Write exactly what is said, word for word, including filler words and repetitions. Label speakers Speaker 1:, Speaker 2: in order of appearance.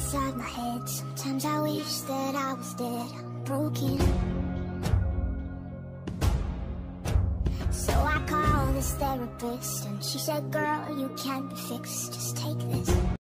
Speaker 1: inside my head. Sometimes I wish that I was dead. I'm broken. So I called this therapist, and she said, girl, you can't be fixed, just take this.